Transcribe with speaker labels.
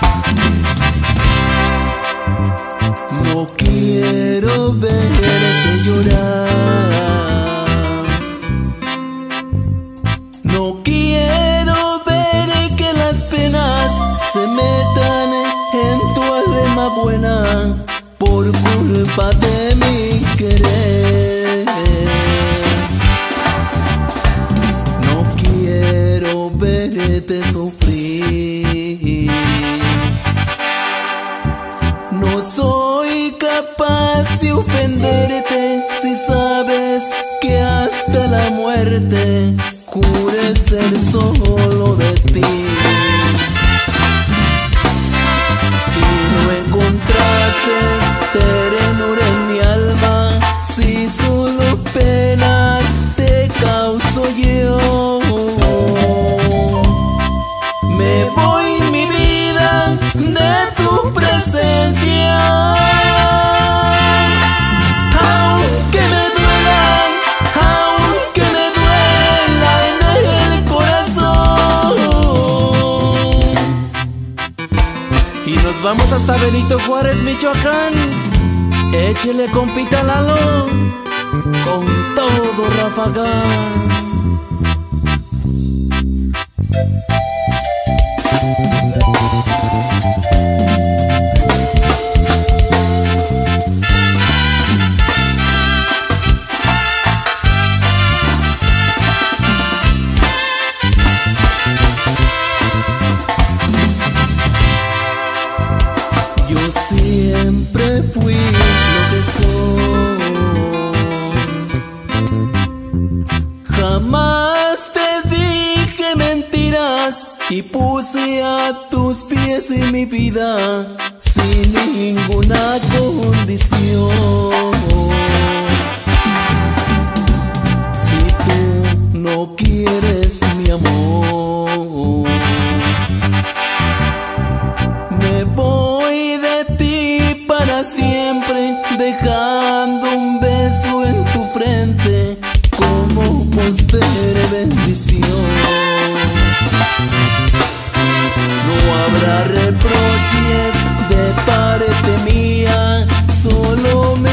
Speaker 1: No quiero verte llorar, no quiero ver que las penas se metan en tu alma buena por culpa de mi querer. No quiero verte sufrir, no soy capaz de ofenderte si sabes que hasta la muerte juré ser solo de ti. Si no encontraste ternura en mi alma, si solo penas te causo yo, me voy mi vida de tu presencia. Aunque me duela en el corazón. Y nos vamos hasta Benito Juárez, Michoacán. Échele compita Lalo, con todo Rafagán. Yo siempre fui lo que soy, jamás te dije mentiras y puse a tus pies en mi vida sin ninguna condición. Si tú no quieres mi amor, me voy de ti para siempre, dejando un beso en tu frente como postre bendición. No habrá reproches de parte mía, solo me